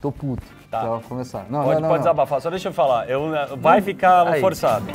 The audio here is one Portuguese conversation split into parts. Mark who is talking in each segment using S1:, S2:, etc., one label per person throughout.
S1: Tô puto.
S2: Tá.
S1: Já vou começar. Não,
S2: Pode desabafar, só deixa eu falar. Vai ficar
S1: Aí.
S2: forçado.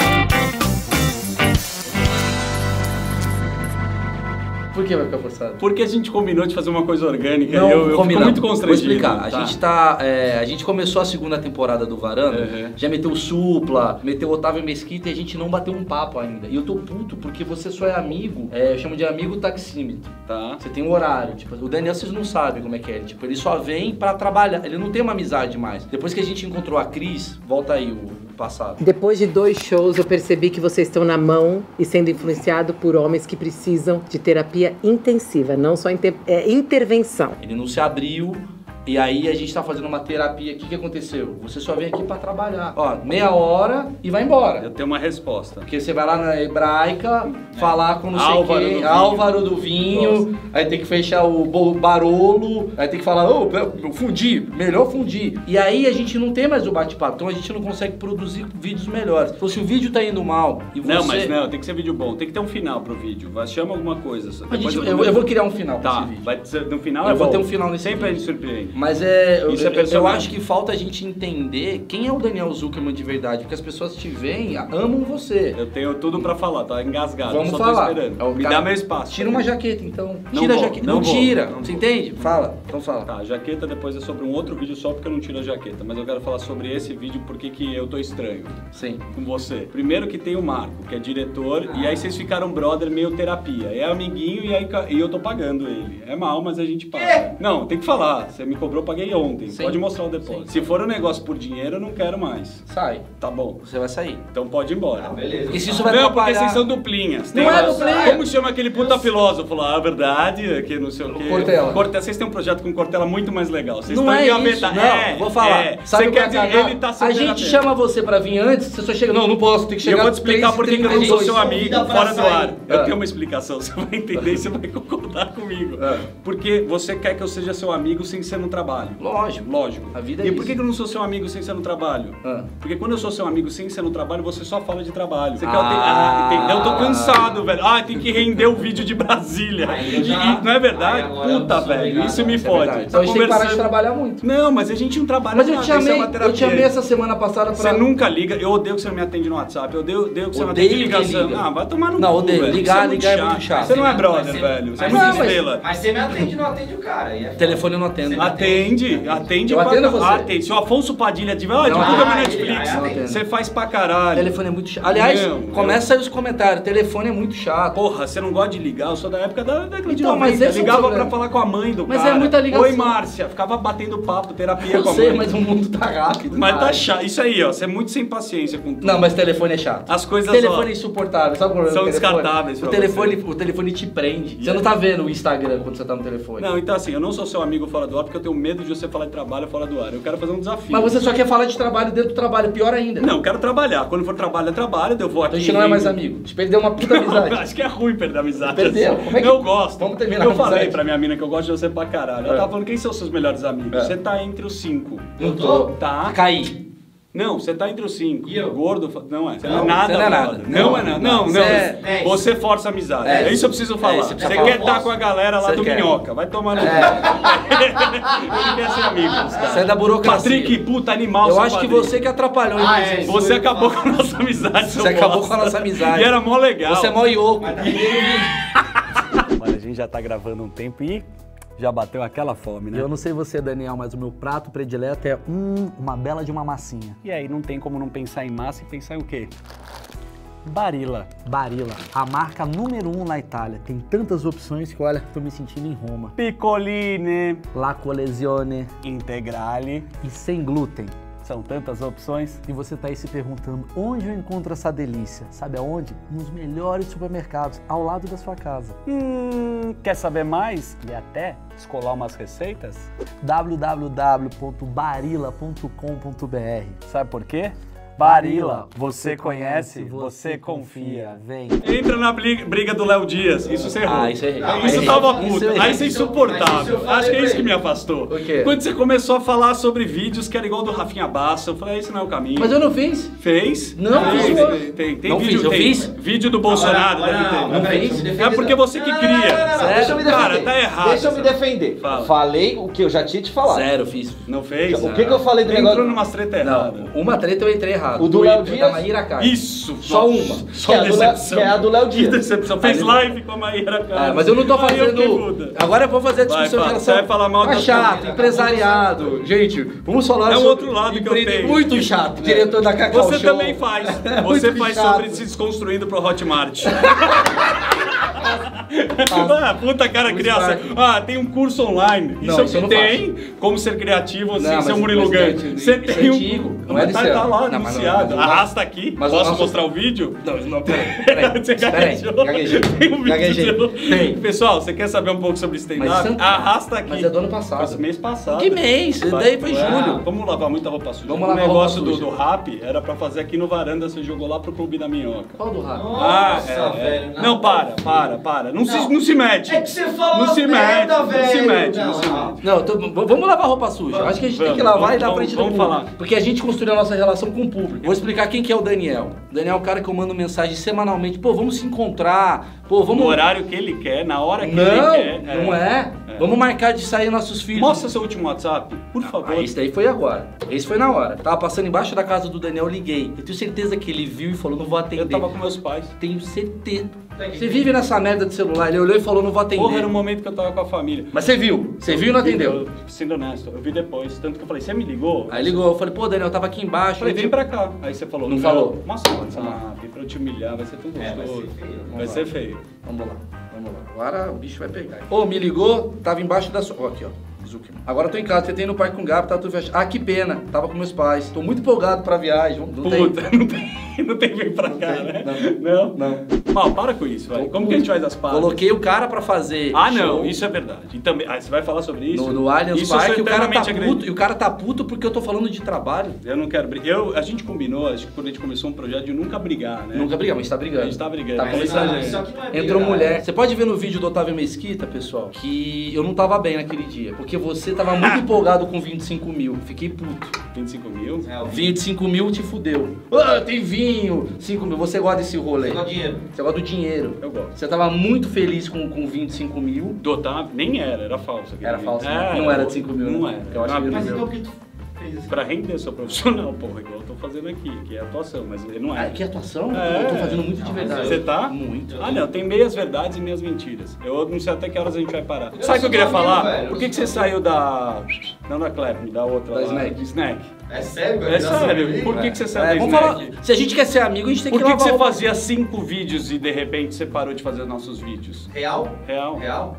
S1: Por que vai ficar forçado?
S2: Porque a gente combinou de fazer uma coisa orgânica
S1: Não,
S2: e eu fico muito constrangido.
S1: Vou explicar.
S2: Tá.
S1: A gente começou a segunda temporada do Varanda, já meteu o Supla, meteu o Otávio Mesquita e a gente não bateu um papo ainda. E eu tô puto porque você só é amigo, eu chamo de amigo taxímetro.
S2: Tá.
S1: Você tem um horário, tipo, o Daniel vocês não sabem como é que é, tipo, ele só vem pra trabalhar, ele não tem uma amizade mais. Depois que a gente encontrou a Cris, volta aí o passado.
S3: Depois de 2 shows, eu percebi que vocês estão na mão e sendo influenciado por homens que precisam de terapia intensiva, não só intervenção.
S1: Ele não se abriu. E aí a gente tá fazendo uma terapia aqui, o que aconteceu? Você só vem aqui pra trabalhar. Ó, meia hora e vai embora.
S2: Eu tenho uma resposta.
S1: Porque você vai lá na hebraica, falar com não sei quem,
S2: do
S1: Álvaro do Vinho, aí tem que fechar o Barolo, aí tem que falar, eu fundi, melhor fundir. E aí a gente não tem mais o bate-papo, então a gente não consegue produzir vídeos melhores. Então se o vídeo tá indo mal e você...
S2: Não, mas não, tem que ser vídeo bom, tem que ter um final pro vídeo. Chama alguma coisa.
S1: Eu vou criar um final pra esse
S2: Tá,
S1: vídeo.
S2: vai ser, no final
S1: Eu vou ter um final nesse
S2: Sempre
S1: vídeo.
S2: a gente surpreende.
S1: Mas
S2: Isso é
S1: eu
S2: personagem.
S1: acho que falta a gente entender quem é o Daniel Zuckerman de verdade, porque as pessoas te veem, amam você.
S2: Eu tenho tudo pra falar, tá engasgado.
S1: Vamos
S2: só
S1: falar.
S2: tô esperando. Me
S1: Cara,
S2: dá meu espaço.
S1: Tira uma jaqueta, então.
S2: Não
S1: Tira a
S2: vou,
S1: jaqueta.
S2: não
S1: Não
S2: vou,
S1: tira.
S2: não
S1: Você
S2: vou.
S1: entende? Fala. Então fala.
S2: Tá, a jaqueta depois é sobre um outro vídeo só porque eu não tiro a jaqueta. Mas eu quero falar sobre esse vídeo porque que eu tô estranho
S1: Sim.
S2: com você. Primeiro que tem o Marco, que é diretor, e aí vocês ficaram brother meio terapia. É amiguinho e eu tô pagando ele. É mal, mas a gente paga. Não, tem que falar. Você me cobrou, eu paguei ontem.
S1: Sim.
S2: Pode mostrar o depósito. Se for um negócio por dinheiro, eu não quero mais.
S1: Sai.
S2: Tá bom.
S1: Você vai sair.
S2: Então pode ir embora.
S4: Beleza.
S1: E se isso vai
S2: Não, porque
S1: atrapalhar...
S2: vocês são duplinhas.
S1: Não é duplinha.
S2: Como chama aquele puta filósofo lá? A verdade, que não sei o quê.
S1: Cortella.
S2: Vocês têm um projeto com Cortella muito mais legal. Vocês
S1: Não
S2: estão
S1: é
S2: em gaveta.
S1: isso, não. Vou falar.
S2: Você
S1: o que
S2: quer
S1: é
S2: dizer,
S1: cagada?
S2: ele tá
S1: A
S2: sendo
S1: gente
S2: terapeuta.
S1: chama você pra vir antes, você só chega... Não posso, tem que
S2: E eu
S1: chegar...
S2: vou te explicar por que eu não sou seu
S1: 3h32.
S2: amigo
S4: Convida pra
S2: fora do ar.
S4: sair.
S2: Eu tenho uma explicação, você vai entender e você vai concordar comigo. Porque você quer que eu seja seu amigo sem ser no trabalho.
S1: Lógico.
S2: Lógico.
S1: A vida é
S2: E por
S1: isso.
S2: que eu não sou seu amigo sem ser no trabalho? Porque quando eu sou seu amigo sem ser no trabalho, você só fala de trabalho. Você quer entendeu? Eu tô cansado, velho. Tem que render o vídeo de Brasília. E não é verdade? Puta, velho. Isso me fode.
S1: Então a gente tem que parar de trabalhar muito.
S2: Não, mas a gente não trabalha
S1: Mas eu
S2: nada,
S1: te
S2: isso é
S1: amei,
S2: uma terapia.
S1: eu te amei essa semana passada pra...
S2: Você nunca liga, eu odeio que você não me atende no WhatsApp, eu odeio que você não
S1: Odeio
S2: atende ligação.
S1: quem liga.
S2: Vai tomar no
S1: Não,
S2: cu,
S1: odeio.
S2: velho.
S1: Ligar
S2: Você
S1: é muito chato.
S2: Você não é
S4: Mas
S2: brother,
S4: você-
S2: velho. Você é
S4: mas
S2: muito
S1: você-
S2: estrela.
S4: Mas você me atende e não atende o cara. Aí é foda.
S1: Telefone eu não atendo.
S2: Atende
S1: Eu atendo você.
S2: Atende. Se o Afonso Padilha tiver,
S1: Não,
S2: divulga meu
S4: ele-
S2: Netflix.
S4: aí atende.
S2: Você faz pra caralho.
S1: Telefone é muito chato. Aliás,
S2: Não,
S1: começa aí os comentários. Telefone é muito chato.
S2: Porra, você não gosta de ligar? Eu sou da época da década de
S1: Então,
S2: 90.
S1: mas esse é o
S2: Ligava
S1: problema.
S2: pra falar com a mãe do
S1: Mas
S2: cara.
S1: é muita ligação.
S2: Oi, Márcia. Ficava batendo papo, terapia
S1: Eu
S2: com a
S1: sei,
S2: mãe.
S1: mas o mundo tá rápido.
S2: Mas tá
S1: cara.
S2: chato. Isso aí, ó. Você é muito sem paciência com tudo.
S1: Não, mas telefone é chato.
S2: As coisas,
S1: Telefone
S2: ó,
S1: é insuportável. Sabe o problema
S2: são
S1: do telefone?
S2: descartáveis pra
S1: O telefone te prende. Você não tá vendo o Instagram quando você tá no telefone.
S2: Não, então assim, eu não sou seu amigo fora do ar porque eu tenho medo de você falar de trabalho fora do ar. Eu quero fazer um desafio.
S1: Mas você só quer falar de trabalho dentro do trabalho, pior ainda.
S2: Não, eu quero trabalhar. Quando for trabalho, é trabalho. Eu vou aqui.
S1: Então a gente não é mais amigo. A gente perdeu uma puta amizade.
S2: Acho que é ruim perder a amizade.
S1: Perdeu.
S2: assim.
S1: Como é que-
S2: Eu gosto.
S1: Vamos terminar
S2: Eu
S1: a
S2: falei
S1: amizade.
S2: pra minha mina que eu gosto de você pra caralho. Ela tava falando, quem são os seus melhores amigos?
S1: É.
S2: Você tá entre os 5.
S1: Não tô.
S2: Tá?
S1: Caí.
S2: Não, você tá entre os 5.
S4: E eu?
S2: Gordo, não é. Você não é
S1: Não,
S2: nada.
S1: você não é nada.
S2: brother. Não é nada. Não,
S1: Você
S2: não.
S1: é-
S2: Você força a amizade.
S1: É.
S2: É isso que eu preciso falar.
S1: você
S2: Você
S1: precisa
S2: quer
S1: falar.
S2: estar com a galera lá
S1: Você
S2: do
S1: quer.
S2: Minhoca. Vai tomar no cu. Ele quer ser amigo dos caras.
S1: Você é da burocracia.
S2: Patrick, puta animal,
S1: Eu
S2: seu
S1: acho que
S2: Patrick.
S1: você que atrapalhou, inclusive.
S2: Você acabou com a nossa amizade, seu
S1: Você acabou
S2: bosta.
S1: com a nossa amizade.
S2: E era mó legal.
S1: Você é mó ioco.
S2: Olha, a gente já tá gravando um tempo e já bateu aquela fome, né?
S1: Eu não sei você, Daniel, mas o meu prato predileto é uma bela de uma massinha.
S2: E aí não tem como não pensar em massa e pensar em o quê? Barilla.
S1: Barilla, a marca número 1 na Itália. Tem tantas opções que, olha, tô me sentindo em Roma.
S2: Piccoline,
S1: La Collezione
S2: integrale.
S1: e sem glúten.
S2: São tantas opções.
S1: E você tá aí se perguntando, onde eu encontro essa delícia? Sabe aonde? Nos melhores supermercados, ao lado da sua casa.
S2: Quer saber mais? E até descolar umas receitas?
S1: www.barilla.com.br.
S2: Sabe por quê?
S5: Barilla, você conhece, você confia. Vem.
S2: Entra na briga do Léo Dias. Isso você errou.
S1: Isso errei.
S2: Isso tava puto. Aí você é insuportável. Acho que é isso que me afastou.
S1: O quê?
S2: Quando você começou a falar sobre vídeos que era igual do Rafinha Bassa, eu falei, esse não é o caminho.
S1: Mas eu não fiz.
S2: Fez?
S1: Não,
S2: tem
S1: não
S2: vídeo.
S1: fiz, eu fiz?
S2: Vídeo do Bolsonaro deve ter.
S1: Não fez?
S2: É porque você que cria.
S4: Deixa eu me defender.
S2: Cara, tá errado.
S4: Deixa eu me defender.
S2: Fala.
S4: Falei o que eu já tinha te falado.
S1: Zero, fiz.
S2: Não fez?
S4: O que eu falei do negócio?
S2: Entrou numa treta errada.
S1: Não, uma treta eu entrei errado.
S4: O do Léo Dias?
S1: Da Maíra Card.
S2: Isso!
S1: Só
S2: Nossa,
S1: uma.
S2: Só
S4: Que é a do Léo-
S2: decepção.
S4: que é a do Léo Dias.
S2: Que decepção. Fez live com a Maíra Card.
S1: Mas eu não tô
S2: Aí eu que
S1: fazendo.
S2: muda.
S1: Agora eu vou fazer a discussão
S2: Vai,
S1: em
S2: você
S1: relação.
S2: vai falar mal
S1: Tá
S2: da
S1: chato,
S2: sua-
S1: empresariado. Gente, vamos falar
S2: É o
S1: sobre
S2: outro lado que eu tenho.
S1: Muito chato. Diretor da Cacau
S2: Você
S1: Show.
S2: também faz.
S1: Muito
S2: Você faz
S1: chato.
S2: sobre se desconstruindo pro Hotmart. Puta cara criação. Tem um curso online.
S1: Não, isso eu não
S2: tem. Como ser criativo sem
S1: Não,
S2: ser um
S1: mas-
S2: Murilo
S1: mas,
S2: Gantz.
S1: gente,
S2: Você
S1: isso é
S2: tem
S1: antigo, não é desse
S2: tá
S1: ano.
S2: lá
S1: Não, mas
S2: anunciado.
S1: não.
S2: Arrasta aqui.
S1: Mas o
S2: Posso
S1: nosso-
S2: mostrar o vídeo?
S1: Não, peraí.
S2: Você gaguejou.
S1: Gaguejei.
S2: Tem um vídeo
S1: Gaguejei.
S2: seu.
S1: Tem.
S2: Pessoal, você quer saber um pouco sobre
S1: Mas
S2: stand-up?
S1: isso-
S2: Arrasta aqui.
S1: Mas é do ano passado.
S2: Foi mês passado.
S1: Que mês? Daí foi julho.
S2: Vamos lavar muita roupa suja.
S1: Vamos
S2: o
S1: lavar
S2: negócio
S1: roupa
S2: do
S1: suja.
S2: rap era pra fazer aqui no varanda, você jogou lá pro Clube da Minhoca.
S1: Qual do rato?
S4: Nossa, velho.
S2: Não, para. Não se mete.
S4: É que você falou
S2: Não se
S4: merda,
S2: mete,
S4: velho.
S2: não se mete.
S1: Não, vamos lavar roupa suja. Acho que a gente tem que lavar e dar pra gente
S2: vamos
S1: do
S2: falar.
S1: público. Porque a gente construiu a nossa relação com o público. Vou explicar quem que é o Daniel. O Daniel é o cara que eu mando mensagem semanalmente. Pô, vamos se encontrar. Pô, vamos...
S2: No horário que ele quer, na hora que
S1: Não,
S2: ele quer.
S1: não é. Vamos marcar de sair nossos filhos.
S2: Mostra seu último WhatsApp, por favor.
S1: Esse daí foi agora. Esse foi na hora. Tava passando embaixo da casa do Daniel, eu liguei. Eu tenho certeza que ele viu e falou, não vou atender.
S2: Eu tava com meus pais.
S1: Tenho certeza. Você vive nessa merda de celular. Ele olhou e falou, não vou atender.
S2: Porra, era um momento que eu tava com a família.
S1: Mas você viu. Você viu e não atendeu.
S2: Eu, sendo honesto, eu vi depois. Tanto que eu falei, você me ligou?
S1: Aí ligou. Eu falei, pô, Daniel, eu tava aqui embaixo.
S2: Eu falei, vem pra cá. Aí você falou,
S1: Não falou.
S2: Mostra o WhatsApp pra eu te humilhar, vai ser tão gostoso. Vai ser feio.
S1: Vamos lá. Agora o bicho vai pegar. Ô, me ligou, tava embaixo da sua... Ó, aqui, ó. Zuckerman. Agora eu tô em casa, tentei ir no parque com o Gabi, tá tudo fechado. Ah, que pena. Tava com meus pais. Tô muito empolgado pra viagem. Não
S2: Puta,
S1: tem.
S2: não tem vem pra cá,
S1: tem,
S2: né?
S1: não.
S2: Mal, para com isso, vai. Como que a gente faz as partes?
S1: Coloquei o cara pra fazer
S2: Ah,
S1: show
S2: não, isso é verdade. E também, você vai falar sobre isso?
S1: no Allianz
S2: Isso eu
S1: Parque,
S2: sou
S1: o cara tá
S2: eternamente
S1: puto.
S2: acredito.
S1: E o cara tá puto porque eu tô falando de trabalho.
S2: Eu não quero brigar. A gente combinou, acho que quando a gente começou um projeto de nunca brigar, né?
S1: Nunca brigamos, a gente tá brigando.
S2: A gente tá brigando.
S1: Tá
S2: Mas
S1: começando.
S4: Isso aqui não é briga,
S1: Entrou
S4: né?
S1: mulher. Você pode ver no vídeo do Otávio Mesquita, pessoal, que eu não tava bem naquele dia. Porque você tava muito empolgado com 25 mil. Fiquei puto.
S2: 25 mil?
S1: Vinho de 5 mil te fudeu. Ah, tem vinho, 5 mil. Você gosta desse rolê?
S4: Você gosta de dinheiro.
S1: Você gosta do dinheiro.
S2: Eu gosto.
S1: Você tava muito feliz com vinho de 5 mil.
S2: Do Otávio? Nem era falso. aquele
S1: Era
S2: vídeo.
S1: falso, né? Não era de 5 mil,
S2: Não
S1: né?
S2: era.
S1: Eu acho que ele
S4: Mas
S1: deu.
S4: então o que tu fez assim?
S2: Pra render, sou profissional, porra, igual eu tô fazendo aqui, que é atuação, mas ele não é.
S1: Ah, que atuação?
S2: É.
S1: Eu tô fazendo muito de verdade.
S2: Você tá?
S1: Muito.
S2: Ah, não, tem meias verdades e meias mentiras. Eu não sei até que horas a gente vai parar.
S4: Eu
S2: Sabe o que eu
S4: sou
S2: queria
S4: amigo,
S2: falar?
S4: velho,
S2: Por que
S4: eu
S2: você
S4: sou
S2: saiu da... Não da Clap, da outra
S1: Da
S2: lá.
S1: Snack.
S2: Snack.
S4: É sério, velho?
S2: É sério, por que você saiu da
S1: Vamos
S2: Snack?
S1: falar. Se a gente quer ser amigo, a gente tem
S2: Por
S1: que
S2: que
S1: lavar
S2: você
S1: roupa.
S2: fazia 5 vídeos e de repente você parou de fazer nossos vídeos?
S4: Real?
S2: Real?
S4: Real.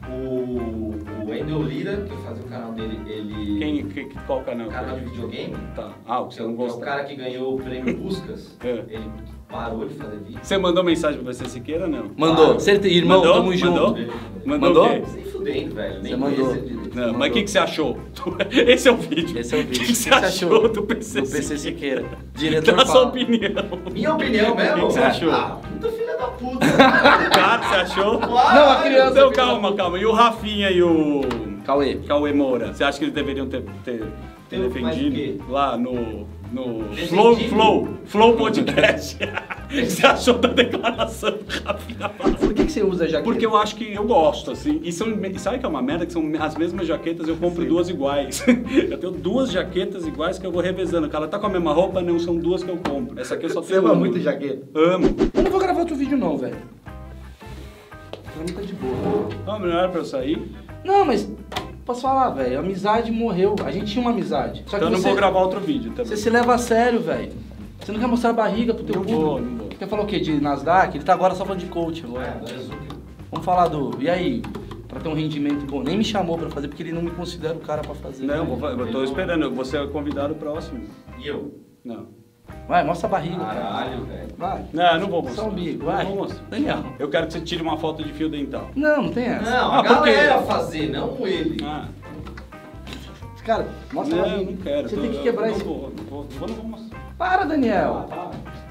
S4: O Wendel Lira, que faz o canal dele, ele...
S2: Qual canal?
S4: Canal de videogame.
S2: Tá. Ah, o que você não
S4: É o
S2: gosta.
S4: cara que ganhou o prêmio Puskas.
S2: É.
S4: Ele parou de fazer vídeo.
S2: Você mandou mensagem pra você Siqueira, não?
S1: Mandou.
S4: Claro.
S1: Certeza, irmão,
S2: Mandou?
S1: tamo junto.
S2: Mandou?
S1: Mandou?
S2: Mandou o quê?
S4: Sem fudendo, velho. Nem
S1: Você mandou.
S4: conheço ele direito.
S2: Não, mas o que você achou? Esse é o vídeo.
S1: Esse é o vídeo.
S2: O que você achou do PC,
S1: Do PC Siqueira? Diretor
S2: Dá sua
S1: fala.
S2: opinião.
S4: Minha opinião mesmo?
S2: O que você achou?
S4: Ah, puta filha da puta.
S2: Cara, você achou?
S4: Claro.
S1: Não, a criança-
S2: Então calma. E o Rafinha e o
S1: Cauê.
S2: Cauê Moura? Você acha que eles deveriam ter
S4: Mais o quê?
S2: defendido lá no
S4: Defendido?
S2: Flow Podcast? O que você achou da declaração do Rafinha?
S1: Por que você usa jaqueta?
S2: Porque eu acho que eu gosto, assim. E sabe que é uma merda? Que são as mesmas jaquetas, eu compro duas iguais. Eu tenho 2 jaquetas iguais que eu vou revezando. O cara tá com a mesma roupa, não, são 2 que eu compro. Essa aqui eu só
S1: Você
S2: tenho
S1: ama
S2: uma.
S1: muito jaqueta?
S2: Amo.
S1: Eu não vou gravar outro vídeo não, velho. Pra mim tá de boa.
S2: Não, melhor pra eu sair.
S1: Não, mas... Posso falar, velho. A amizade morreu. A gente tinha uma amizade. Só que
S2: Então eu não
S1: você,
S2: vou gravar outro vídeo também.
S1: você se leva a sério, velho. Você não quer mostrar a barriga pro teu
S2: Não
S1: público.
S2: vou, não vou.
S1: Quer falar o quê? De Nasdaq? Ele tá agora só falando de coach agora.
S4: Agora é Zucker.
S1: Vamos falar do... E aí? Pra ter um rendimento bom. Nem me chamou pra fazer, porque ele não me considera o cara pra fazer.
S2: Não, eu tô esperando. Você é o convidado próximo.
S4: E eu?
S2: Não.
S1: Vai, mostra a barriga, cara.
S4: Caralho, velho.
S1: Vai.
S2: Não, não vou
S1: Só
S2: mostrar.
S1: o umbigo, vai.
S2: Não vou mostrar.
S1: Daniel.
S2: Eu quero que você tire uma foto de fio dental.
S1: Não, não tem essa.
S4: Não,
S2: Ah,
S4: a
S2: por quê?
S4: galera fazer, não ele.
S2: Ah.
S1: Cara, mostra pra mim.
S2: Não quero.
S1: Você tem que quebrar isso.
S2: Não vou mostrar.
S1: Para, Daniel.
S2: Para.